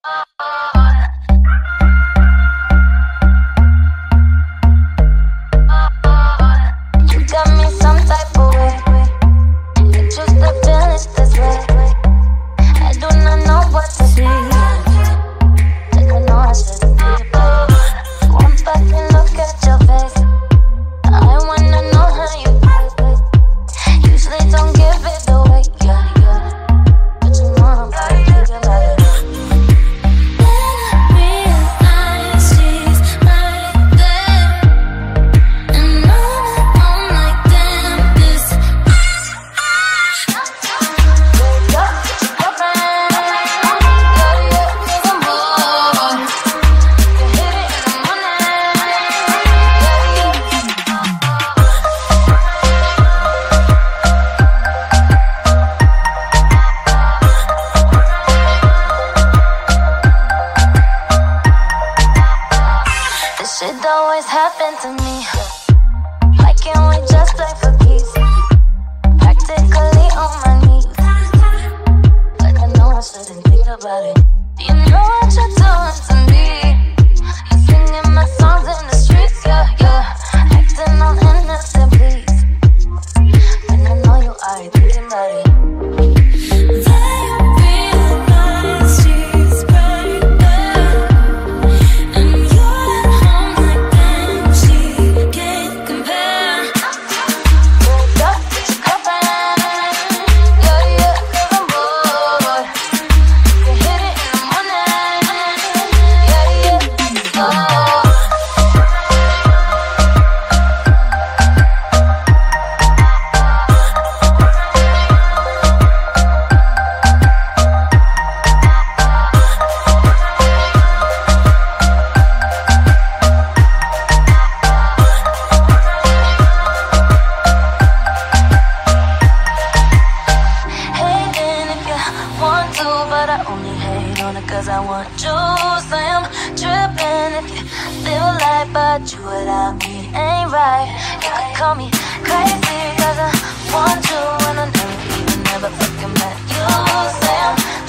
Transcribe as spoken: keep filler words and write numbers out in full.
It always happened to me. Why can't we just play for peace? Practically on my knees, but I know I shouldn't think about it. Do you know what you're doing to me? You're singing my songs in the streets, yeah, yeah, acting all innocent, please. And I know you are thinking about it. But I only hate on it cause I want you. So I'm tripping if you feel like, but you without me ain't right. You could call me crazy cause I want you, and I never even never fucking met you. Say I'm